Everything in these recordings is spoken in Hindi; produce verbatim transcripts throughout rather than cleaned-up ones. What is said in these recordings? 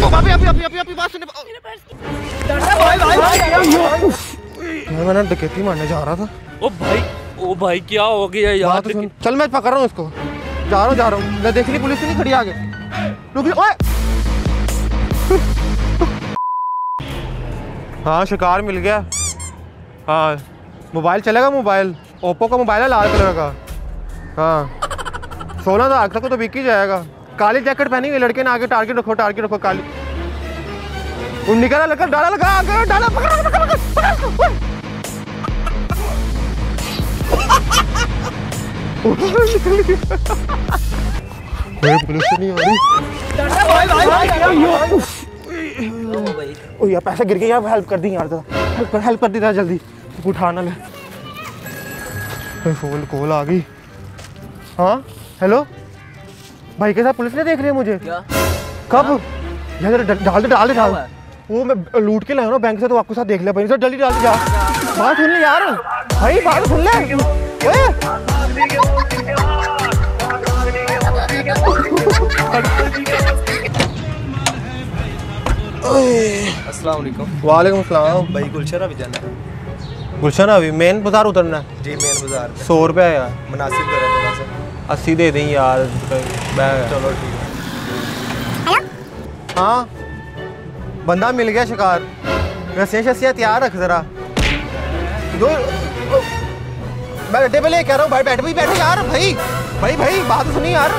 अभी अभी अभी अभी अभी बात सुने। भाई भाई भाई मैंने डकैती मारने जा रहा था। ओ भाई ओ भाई क्या हो गया यार? तो चल मैं पकड़ रहा हूँ इसको, जा रहा हूँ जा रहा हूँ मैं, देख ली पुलिस नहीं खड़ी आगे। रुक ओए हाँ शिकार मिल गया। हाँ मोबाइल चलेगा, मोबाइल ओप्पो का मोबाइल है लाल कलर का। हाँ सोलह लाख तक तो बिक ही जाएगा। काली जैकेट पहनी हुई लड़के ने, आगे टारगेट रखो टारगेट रखो काली। निकाला लगा डाला लगा आगे डाला पकड़ पकड़ पकड़। पुलिस नहीं आ रही। ओ यार पैसे गिर गए यार, हेल्प कर दी यार, हेल्प कर हेल्प कर दी जल्दी, उठाना ले। फोन कॉल आ गई। हाँ हेलो भाई के साथ पुलिस ने देख लिया मुझे। क्या? कब? यार डाल दे डाल दे डाल। वो मैं लूट के लाया ना बैंक से, तो आपको साथ देख लिया भाई। सर जल्दी डाल दे जा। बात सुन ले यार भाई, बात सुन ले। अस्सलाम वालेकुम। वालेकुम अस्सलाम। भाई गुलशन अभी जाना है। गुलशन अभी मेन बाजार उतरना है जी, मेन बाजार पे। सौ रुपया यार मुनासिब करे थोड़ा सा। अस्सी दे दें यार। चलो ठीक है। हाँ बंदा मिल गया शिकार। रस्सियाँ शस्सियाँ तैयार रख जरा। दो मैं अड्डे पे ले कह रहा हूँ भाई, बैठ भाई बैठे यार। भाई भाई भाई बात सुनी यार।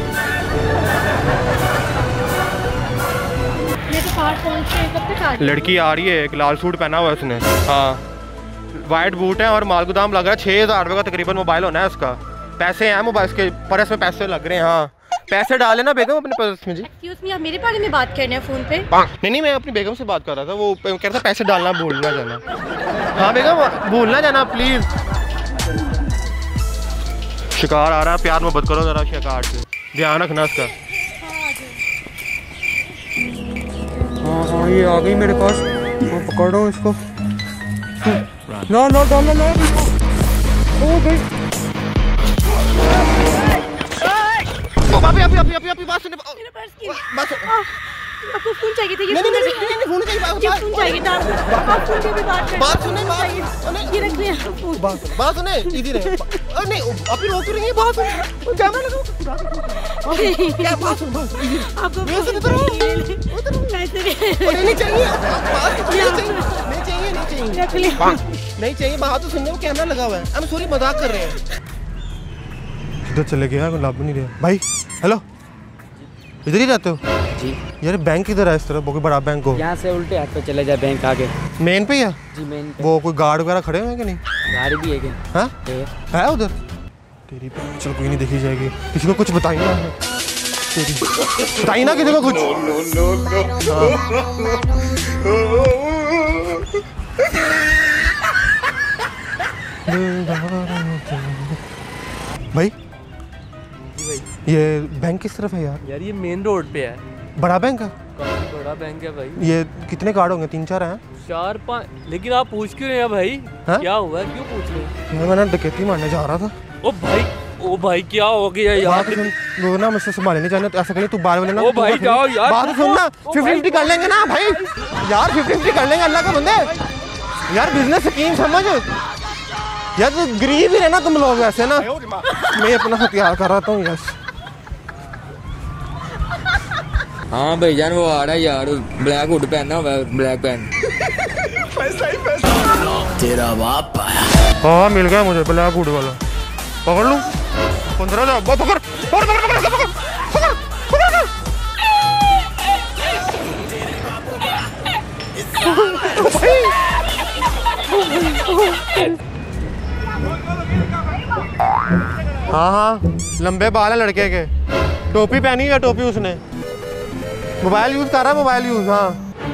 लड़की आ रही है, एक लाल सूट पहना हुआ है उसने। हाँ वाइट बूट है और माल गोदाम लग रहा है। छः हज़ार रुपये का तकरीबन मोबाइल होना है उसका। पैसे हैं मोबाइल के पर्स में, पैसे लग रहे हैं। हाँ पैसे डाले ना बेगम अपने पर्स में जी। एक्सक्यूज मी, आप मेरे बारे में बात कर रहे हैं फोन पे? नहीं नहीं मैं अपनी बेगम से बात कर रहा था। वो कह रहा था पैसे डालना भूलना जाना। हाँ बेगम भूलना जाना प्लीज। शिकार आ रहा है, प्यार मोहब्बत करो जरा शिकार से, ध्यान रखना उसका। हाँ हाँ ये आ गई मेरे पास, मैं पकड़ रहा हूँ इसको। ना ना डालना ना हो गई। अभी अभी अभी अभी अभी बात सुने। बात आपको फोन चाहिए था? ये नहीं नहीं नहीं नहीं फोन चाहिए। ये फोन चाहिए था आप फोन पे भी बात कर। बात सुने बात ये रख लिया बात बात सुने इधर है। नहीं आप ही रोक रही हैं, बात सुन कैमरा लगाओ। क्या बात सुन बात आपको ये सुन उधर पैसे नहीं चाहिए। बात नहीं चाहिए नहीं चाहिए नहीं चाहिए रख लिया नहीं चाहिए। बात तो सुनने को कैमरा लगा हुआ है। हम सॉरी मजाक कर रहे हैं। इधर चले गया, लाभ नहीं रहा भाई। हेलो इधर ही रहते हो जी? यार बैंक इधर है इस तरफ, कोई बड़ा बैंक हो। यहाँ से उल्टे हाथ पे चले जाए बैंक आगे। मेन पे है जी मेन पे। वो कोई गार्ड वगैरह खड़े हुए हैं कि नहीं? गाड़ी भी है क्या? हाँ है, है उधर। तेरी चलो कोई नहीं, देखी जाएगी। किसी को कुछ बताइए ना, तेरी बताइए ना किसी को कुछ। भाई ये बैंक किस तरफ है यार? यार ये मेन रोड पे है। बड़ा बैंक है? काफी बड़ा बैंक है भाई। ये कितने कार्ड होंगे? तीन चार हैं? चार पाँच। लेकिन आप पूछ क्यों रहे हैं भाई? हा? क्या हुआ, क्यों पूछ रहे हैं? यार मैंने डकैती मारने जा रहा था। ओ भाई ओ भाई क्या हो गया यार? वो ना मुझसे संभालने नहीं चाहते, ऐसा करिए तू बाहर वाले ना। ओ भाई जाओ यार, बात सुन ना, फिफ्टी फिफ्टी कर लेंगे ना भाई यार, फिफ्टी फिफ्टी कर लेंगे। अल्लाह का बंदे यार, बिजनेस स्कीम समझ यार। तो गरीब ही रहना तुम लोग वैसे ना। मैं अपना हथियार कर रहा हूँ यस। हाँ भाईजान वो आ रहा है यार, ब्लैक हुड पहना हुआ है, ब्लैक पैंट। तेरा बाप आया। हाँ मिल गया मुझे ब्लैक हुड वाला। पकड़ लूं? पंद्रह हजार पकड़ पकड़ पकड़ पकड़ पकड़ पकड़ हाँ हाँ लंबे बाल है लड़के के। टोपी पहनी है, टोपी उसने। मोबाइल यूज कर रहा है, मोबाइल यूज। हाँ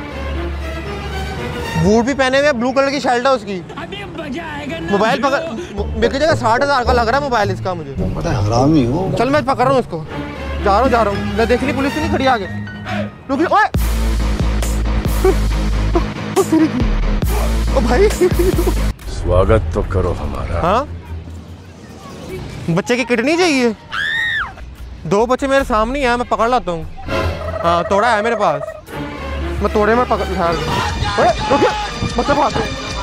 बूट भी पहने हुए, ब्लू कलर की शर्ट है उसकी। मोबाइल पकड़ मेरे की जगह साठ हजार का लग रहा है मोबाइल इसका मुझे। पता है हरामी हो। चल मैं पकड़ रहा हूँ उसको, जा रहा हूँ जा रहा हूँ मैं। देख ली पुलिस नहीं खड़ी आगे। रुक ओए ओ भाई स्वागत तो करो हमारा। हाँ बच्चे की किडनी चाहिए? दो बच्चे मेरे सामने हैं, मैं पकड़ लाता हूँ। हाँ तोड़ा है मेरे पास। मैं तोड़े में पकड़ ठहर अरे रुकिए मतलब भाग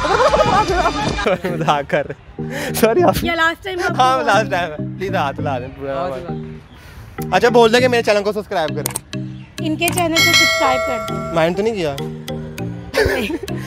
मजाक कर रहे सॉरी आप या लास्ट टाइम हाँ लास्ट टाइम प्लीज हाथ ला दें पूरा अच्छा बोल दे कि मेरे चैनल को सब्सक्राइब करें इनके चैनल को सब्सक्राइब कर दो माइंड तो नहीं किया